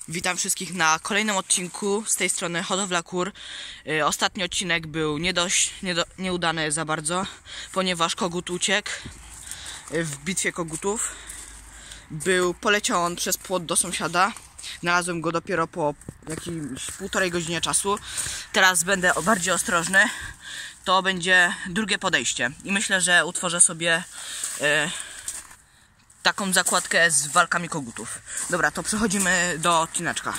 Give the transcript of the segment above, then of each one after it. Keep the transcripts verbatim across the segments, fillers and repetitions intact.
Witam wszystkich na kolejnym odcinku z tej strony Hodowla Kur. Yy, ostatni odcinek był nie dość niedo, nieudany za bardzo, ponieważ kogut uciekł yy, w bitwie kogutów. Był, poleciał on przez płot do sąsiada. Znalazłem go dopiero po jakimś półtorej godzinie czasu. Teraz będę bardziej ostrożny. To będzie drugie podejście i myślę, że utworzę sobie yy, taką zakładkę z walkami kogutów. Dobra, to przechodzimy do odcineczka.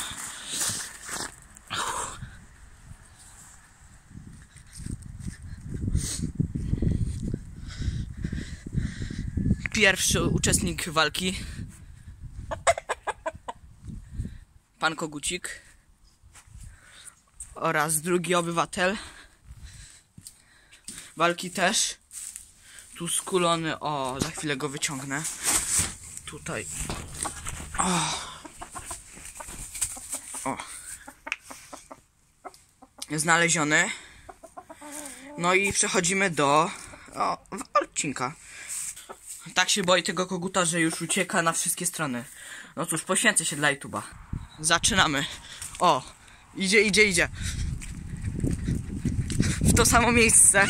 Pierwszy uczestnik walki, pan kogucik, oraz drugi obywatel walki też. Tu skulony, o, za chwilę go wyciągnę. Tutaj. O. O. Znaleziony. No i przechodzimy do o, odcinka. Tak się boi tego koguta, że już ucieka na wszystkie strony. No cóż, poświęcę się dla YouTube'a. Zaczynamy. O, idzie, idzie, idzie. W to samo miejsce.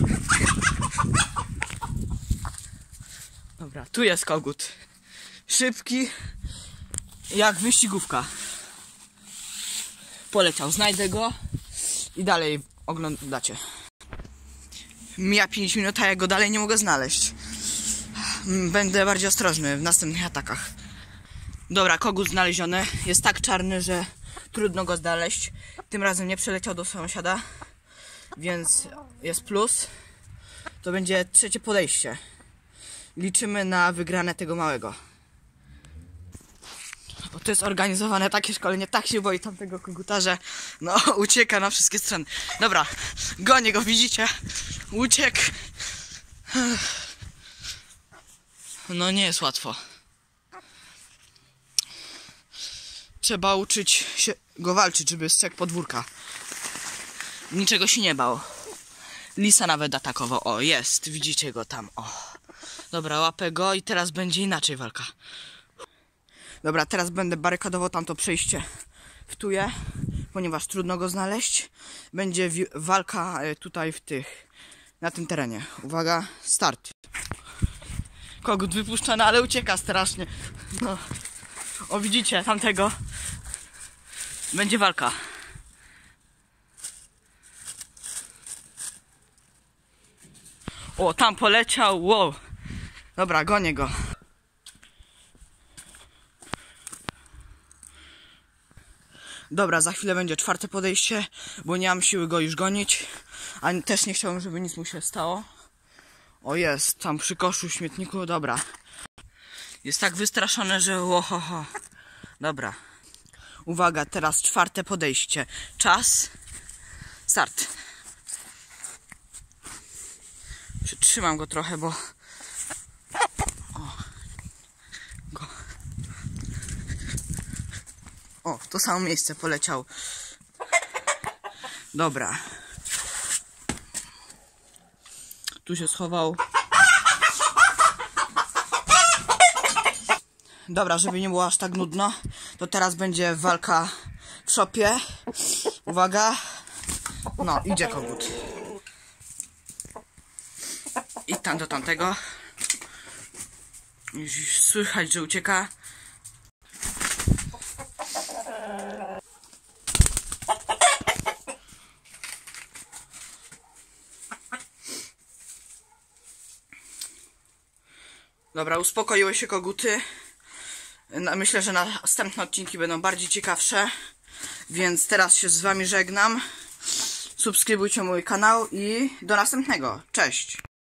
Dobra, tu jest kogut. Szybki, jak wyścigówka. Poleciał, znajdę go i dalej oglądacie. Mija pięć minut, a ja go dalej nie mogę znaleźć. Będę bardziej ostrożny w następnych atakach. Dobra, kogut znaleziony. Jest tak czarny, że trudno go znaleźć. Tym razem nie przeleciał do sąsiada, więc jest plus. To będzie trzecie podejście. Liczymy na wygrane tego małego. Bo to jest organizowane takie szkolenie, tak się boi tamtego koguta, że no ucieka na wszystkie strony. Dobra, gonię go, widzicie? Uciekł. No nie jest łatwo. Trzeba uczyć się go walczyć, żeby strzegł podwórka. Niczego się nie bał. Lisa nawet atakował. O, jest, widzicie go tam. O. Dobra, łapę go i teraz będzie inaczej walka. Dobra, teraz będę barykadował tamto przejście w tuje, ponieważ trudno go znaleźć. Będzie walka tutaj w tych, na tym terenie. Uwaga, start. Kogut wypuszczony, ale ucieka strasznie. No. O, widzicie tamtego. Będzie walka. O, tam poleciał, wow. Dobra, gonię go. Dobra, za chwilę będzie czwarte podejście, bo nie mam siły go już gonić. A też nie chciałbym, żeby nic mu się stało. O, jest, tam przy koszu, śmietniku, dobra. Jest tak wystraszony, że łohoho. Dobra. Uwaga, teraz czwarte podejście. Czas. Start. Przytrzymam go trochę, bo... O, go. O, w to samo miejsce poleciał. Dobra. Tu się schował. Dobra, żeby nie było aż tak nudno, to teraz będzie walka w szopie. Uwaga. No, idzie kogut. I tam do tamtego. Już słychać, że ucieka. Dobra, uspokoiły się koguty. Myślę, że następne odcinki będą bardziej ciekawsze. Więc teraz się z wami żegnam. Subskrybujcie mój kanał i do następnego. Cześć!